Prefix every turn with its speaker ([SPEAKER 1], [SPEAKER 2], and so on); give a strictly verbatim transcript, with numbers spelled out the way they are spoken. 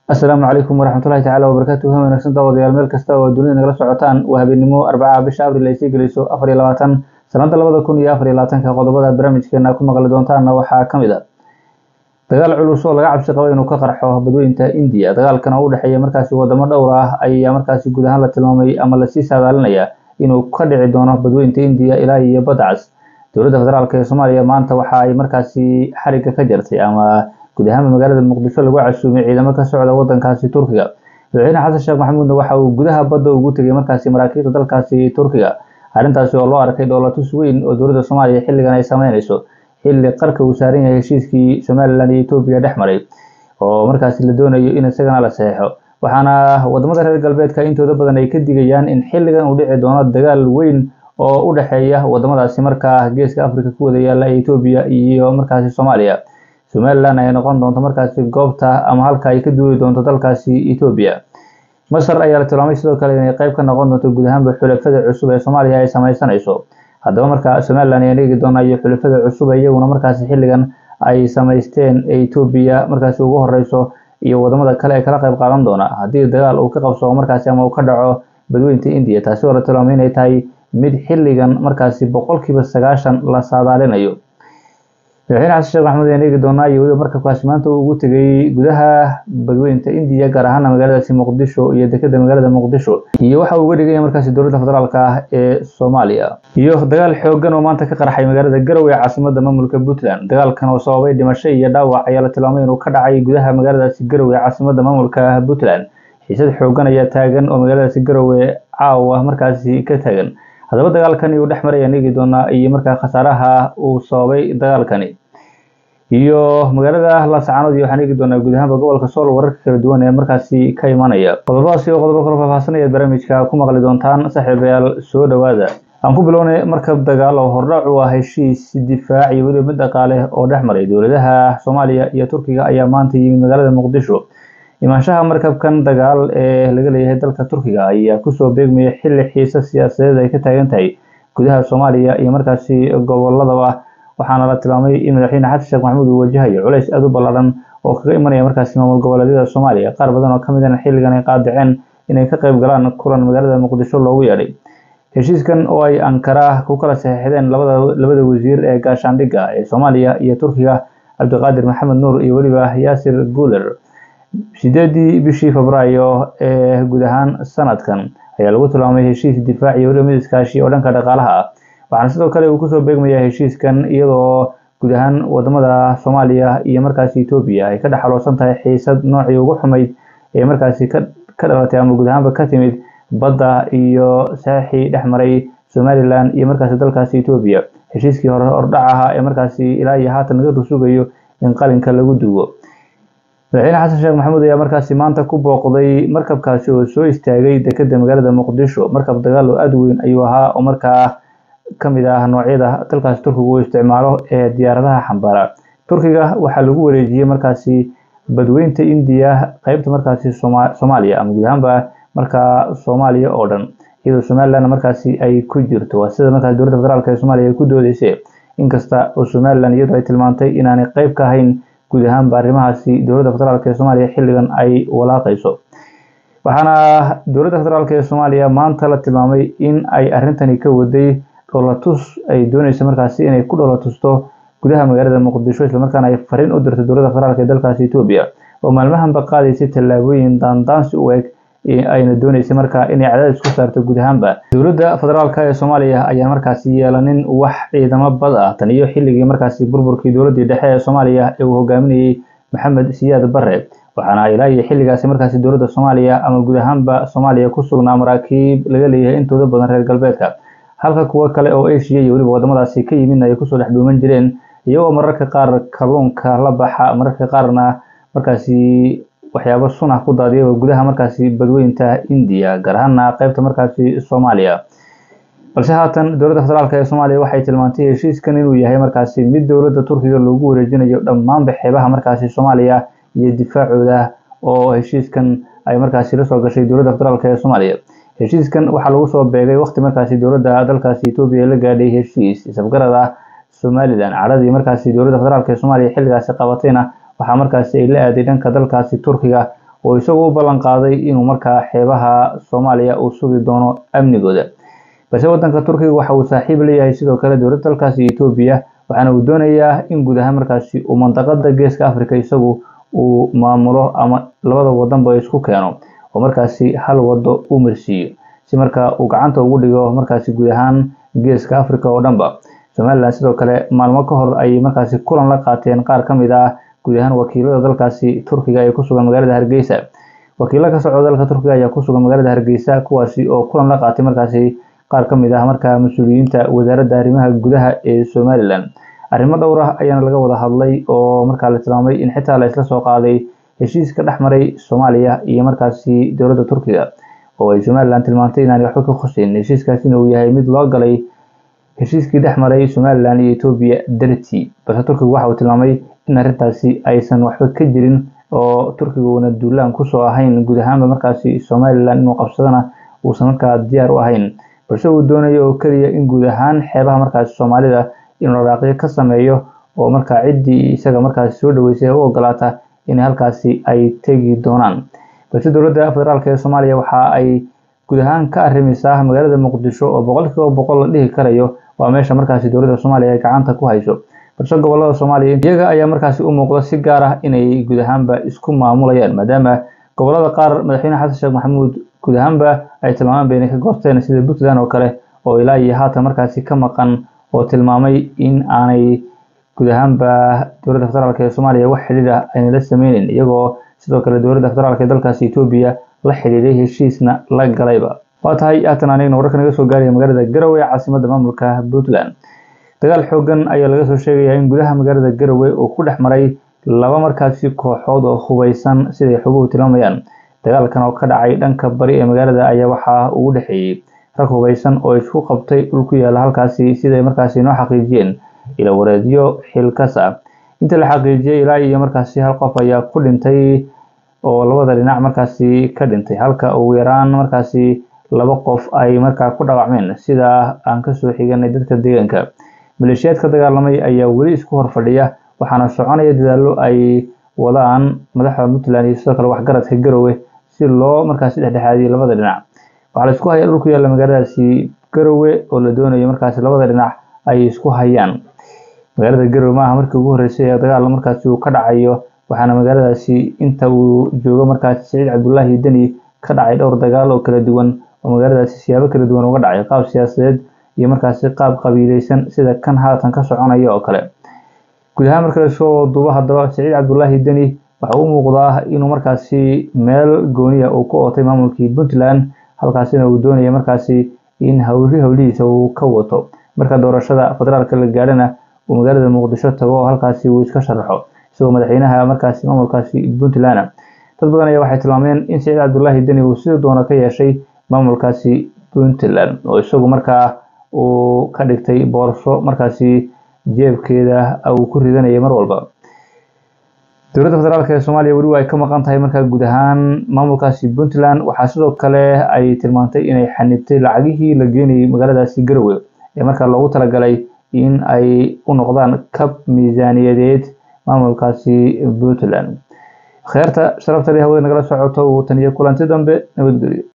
[SPEAKER 1] السلام عليكم ورحمة الله تعالى وبركاته. هم نفسنا ضوضي الملك استوى الدنيا نقل سعوتان وهبنمو أربعة بشهر اللي يسجلسو أفري لواتن سنة لبضة كون يا أفري لواتن كقضبات برامج كنا كنا قلدونتان وحا كمدا dagaal culus oo laga cabsi qabo inuu ka qarxo badweynta India. dagaalkan oo u dhaxeeya markaasi wadamo dhowr ah ayaa markaasi guud ahaan la tilmaamay ama la sii saadaalinaya inuu ka dhici doono badweynta India ilaa iyo badda cas. dowladda federaalka ee Soomaaliya maanta waxa ay markaasi xariga ka jartay ama guud ahaan magaalada Muqdisho lagu casuumay ciidamo ka socda wadankaasi Turkiga. madaxweyne xasan sheekh maxamuud waxa uu gudaha badda ugu tagay markaasi maraakiibta dalkaasi Turkiga, arrintaasi oo loo arkay dowlad weyn oo dowladda Soomaaliya xilligan ay sameynayso xilli qarka uu saaran yahay heshiiskii Somaliland iyo Ethiopia dhexmaray oo markaasi la doonayo in isagana la saxeexo. waxaana wadamada reer galbeedka intooda badan ay ka digayaan in xilligan uu dhici doono dagaal weyn oo u dhaxeeya wadamadaasi markaa geeska Afrika ku wada yaala Ethiopia iyo markaasi Soomaaliya. Somaliland ay noqon doonto markaasi goobta ama halka ay ka duuli doonto dalkaasi Ethiopia. Masar ayaa la tilmaamay sidoo kale inay qayb ka noqon doonto guud ahaan xulafada cusub ee Soomaaliya ay samaysanayso. haddaba marka Somaliland ay nigi doonayo xulafada cusub iyaguna markaasi xilligan ay samaysteen Ethiopia markaasi ugu horeyso iyo wadamada kale ee kala qayb qaadan doona haddii dagaal uu ka qabso markaasi ama uu ka dhaco badweynta India, taasi oo la tilmaamay inay tahay mid xilligan markaasi boqolkiiba sagaashan la saadaalinayo. madaxweyne xasan sheekh maxamuud ayaa nigi doona iyo marka kaasi maanta uu ugu tagay gudaha badweynta India gaar ahaan magaalada Muqdisho iyo dekedda magaalada Muqdisho iyo waxa uu uga dhigay markaasi dowladda federaalka ah ee Soomaaliya. iyo dagaal xooggan oo maanta ka qarxay magaalada Garowe ee caasimadda maamulka Puntland. dagaalkan oo sababay dhimasho iyo dhaawac ayaa la tilmaamay inuu ka dhacay gudaha magaaladaasi Garowe ee caasimadda maamulka Puntland. xiisad xooggan ayaa taagan oo magaaladaasi Garowe caawa markaasi ka taagan. haddaba dagaalkani uu dhexmaray nigi doona iyo markaa khasaaraha uu sababay dagaalkani iyo magaalada Laascaanood iyo waxaan nigi doonaa guud ahaan gobolka Sool wararka kala duwan ee markaasi ka imanaya. qodobadaasi oo qodobo kala faahfaahsanaya barnaamijka ku maqli doontaan saaxiibayaal soo dhawaada. aan ku bilownay markab dagaal oo hordhac u ah heshiis difaac iyo weliba mid dhaqaale oo dhexmaray dowladaha Soomaaliya iyo Turkiga ayaa maanta yimid magaalada Muqdisho. imaanshaha markabkan dagaal ee laga leeyahay dalka Turkiga ayaa ku soo beegmay xilli xiisad siyaasadeed ay ka taagan tahay gudaha Soomaaliya iyo markaasi goboladaba. waxaana la tilmaamay in madaxweyne xasan sheekh maxamuud uu wajahayo culays aad u ballaaran oo kaga imanaya markaasi maamul goboleedyada Soomaaliya. qaar badan oo kamid ah xilligan ay qaadaceen inay ka qayb galaan kulan magaalada Muqdisho loogu yeedhay. heshiiskan oo ay Ankara ku kala saxiixdeen labada labada wasiir ee gaashaandhigga ee Soomaaliya iyo Turkiga, Cabdiqaadir Maxamed Nuur iyo weliba Yaasir Guuler, sideedii bishii Febraayo ee guud ahaan sanadkan ayaa lagu tilmaamay heshiis difaac iyo weliba mid iskaashi oo dhanka dhaqaalaha ah. waxaana sidoo kale uu kusoo beegmaya heshiiskan iyadoo guud ahaan wadamada Soomaaliya iyo markaasi Ethiopia ay ka dhaxaloosan tahay xiisad noocii ugu xumayd ee markaasi ka ka dhalatay ama guud ahaanba ka timid badda iyo saaxi dhexmaray Somaliland iyo markaasi dalkaasi Ethiopia. heshiiskii hore hordhac ahaa ee markaasi ilaa iyo haatan laga rusugayo in qalinka lagu duubo. madaxweyne xasan sheekh maxamuud ayaa markaasi maanta ku booqday markabkaasi oo soo istaagay dekedda magaalada Muqdisho. markab dagaal oo aad u weyn ayuu ahaa oo markaa kamid ah noocyada dalkaasi Turkiga uu isticmaalo ee diyaaradaha xambaara. Turkiga waxaa lagu wareejiyay markaasi badweynta India qaybta markaasi Soomaaliya ama guud ahaanba markaa Soomaaliya oo dhan, iyadoo Somaliland markaasi ay ku jirto. waa sida markaasi dowladda federaalka ee Soomaaliya ku doodeysay, inkasta oo Somaliland iyadoo ay tilmaantay inaanay qayb ka ahayn guud ahaan arrimahaasi dowladda federaalka ee Soomaaliya xilligan ay walaaqayso. waxaana dowladda federaalka ee Soomaaliya maanta la tilmaamay in ay arrintani ka waday dholatus ay doonayso markaasi inay ku dholatusto gudaha magaalada Muqdisho, isla markaana ay fariin u dirtay dowladda federaalka ee dalkaasi Ethiopia oo maalmahan ba qaadaysay tallaabooyin daandaansi u eg ayna doonaysay markaa inay cadaadis ku saarto guud ahaanba. dowladda federaalka ee Soomaaliya ayaa markaasi yeelanin wax ciidamo bad ah tan iyo xilligii markaasi burburkii dowladdii dhexe ee Soomaaliya ee uu hogaaminayay Maxamed Siyaad Barre. waxaana ilaa iyo xilligaasi markaasi dowladda Soomaaliya ama guud ahaanba Soomaaliya ku sugnaa maraakiib laga leeyahay intooda badan reer galbeedka, halka kuwa kale oo Asia iyo weliba wadamadaasi ka yimid ay kusoo dhex dhuuman jireen iyagoo mararka qaar kalluunka la baxa, mararka qaarna markaasi waxyaabo sun ah ku daadiya gudaha markaasi badweynta India gaar ahaan qaybta markaasi Soomaaliya. balse haatan dowladda federaalka ee Soomaaliya waxay tilmaantay heshiiskan inuu yahay markaasi mid dowladda Turkiga loogu wareejinayo dhammaan xeebaha markaasi Soomaaliya iyo difaacooda, oo heshiiskan ay markaasi la soo gashay dowladda federaalka ee Soomaaliya. heshiiskan waxaa lagu soo beegay waqti markaasi dowladda dalkaasi Ethiopia la gaadhay heshiis isafgarad ah Somaliland. caradii markaasi dowladda federaalka ee Soomaaliya xilligaasi qabatayna waxaa markaasi ay la aaday dhanka dalkaasi Turkiga oo isagu u ballan qaaday inuu markaa xeebaha Soomaaliya uu sugi doono amnigooda. balse wadanka Turkiga waxa uu saaxiib leeyahay sidoo kale dowladda dalkaasi Itoobiya, waxaana uu doonayaa in guud ahaan markaasi uu mandaqada Geeska Afrika isagu uu maamulo ama labada wadanba isku keeno oo markaasi hal wado u marsiiyo si markaa uu gacanta ugu dhigo markaasi guud ahaan Geeska Afrika oo dhanba. Somaliland sidoo kale maalmo ka hor ay markaasi kulan la qaateen qaar ka mid ah guud ahaan wakiilada dalkaasi Turkiga ee ku sugan magaalada Hargeysa. wakiilada ka socda dalka Turkiga ayaa ku sugan magaalada Hargeysa kuwaasi oo kulan la qaatay markaasi qaar ka mid ah markaa mas'uuliyiinta wasaaradda arrimaha gudaha ee Somaliland. arrimo dhowr ah ayaana laga wada hadlay oo markaa la tilmaamay in xitaa la isla soo qaaday heshiiska dhexmaray Soomaaliya iyo markaasi dowladda Turkiga oo ay Somaliland tilmaantay in aan waxba ka khuseen heshiiskaasina uu yahay mid loo galay heshiiskii dhexmaray Somaliland iyo Itoobiya dartii. balse Turkiga waxa uu tilmaamay in arrintaasi aysan waxba ka jirin oo Turkiga uu duulaan ku soo ahayn guud ahaanba markaasi Somaliland inuu qabsadana uusan markaa diyaar u ahayn, balse uu doonayo oo kaliya in guud ahaan xeebaha markaasi Soomaalida inuu raaqyo ka sameeyo oo markaa ciddii isaga markaasi soo dhaweysay u ogolaata in halkaasi ay tegi doonaan. balse dowladda federaalka ee Soomaaliya waxa ay guud ahaan ka arrimaysaa magaalada Muqdisho oo boqolkiiba boqol la dhihi karayo waa meesha markaasi dowladda Soomaaliya ay gacanta ku hayso. balse gobolada Soomaaliya iyaga ayaa markaasi u muuqda si gaar ah inay guud ahaanba isku maamulayaan maadaama gobolada qaar madaxweyne Xasan Sheekh Maxamuud guud ahaanba ay tilmaamaan inay ka goosteen sida Puntland oo kale oo ilaa iyo haatan markaasi ka maqan oo tilmaamay in aanay guud ahaanba dowladda federaalka ee Soomaaliya wax xiriir ah ay la sameeyeen, iyagoo sidoo kale dowladda federaalka ee dalkaasi Itoobiya la xiriiray heshiisna la galayba. waa tahay haatan anigna wararka naga soo gaaraya magaalada Garowe caasimadda maamulka Puntland. dagaal xoogan ayaa laga soo sheegayaa in gudaha magaalada Garowe uu ku dhex maray laba markaasi kooxood oo hubeysan sida xoguhu tilmaamayaan. dagaalkan oo ka dhacay dhanka bari ee magaalada ayaa waxa uu u dhaxeeyay rag hubeysan oo isku qabtay dhul ku yaala halkaasi sida markaasi noo xaqiijiyeen ila wareedyo xilkas ah. inta la xaqiijiyay ilaa iyo markaasi hal qof ayaa ku dhintay oo labada dhinac markaasi ka dhintay halka ugu yaraan markaasi laba qof ay markaa ku dhaawacmeen sida aan ka soo xiganay dadka deegaanka. maleeshiyaadka dagaalamay ayaa weli isku hor fadhiya waxaana soconaya dadaallo ay wadaan madaxda Puntland iyo sidoo kale waxgaradka Garowe si loo markaasi dhexdhexaadiyo labada dhinac. waxaa la isku hayaa dhul ku yaala magaaladaasi Garowe oo la doonayo markaasi labada dhinac ay isku hayaan. magaalada Garowe maaha markii ugu horeysay ee dagaal markaasi uu ka dhacayo, waxaana magaaladaasi inta uu joogo markaasi Saciid Cabdullaahi Deni ka dhacay dhowr dagaal oo kala duwan oo magaaladaasi siyaabo kala duwan uga dhacay qaab siyaasadeed iyo markaasi qaab qabiileysan sida kan haatan ka soconaya oo kale. guud ahaan marka la soo duubo haddaba Saciid Cabdullaahi Deni waxa uu muuqdaa inuu markaasi meel gooniya uu ku ootay maamulkii Puntland, halkaasina uu doonaya markaasi in hawli hawlihiisa uu ka wato marka doorashada federaalka la gaarana uu magaalada Muqdisho tago halkaasi uu iska sharaxo isagoo madaxweynaha markaasi maamulkaasi Puntland. dad badan ayaa waxay tilmaameen in Saciid Cabdullaahi Deni uu sidoo doona ka yeeshay maamulkaasi Puntland oo isagu markaa uu ka dhigtay boorso markaasi jeebkeeda uu ku ridanayay mar walba. dowladda federaalka ee Soomaaliya weli way ka maqan tahay markaa guud ahaan maamulkaasi Puntland. waxaa sidoo kale ay tilmaantay inay xanibtay lacagihii la geenayay magaaladaasi Garowe ee markaa loogu talagalay in ay u noqdaan kab miisaaniyadeed maamulkaasi Puntland. khayrta sharafta leh hawada nagala socoto tan iyo kulanti dambe nabadgelyo.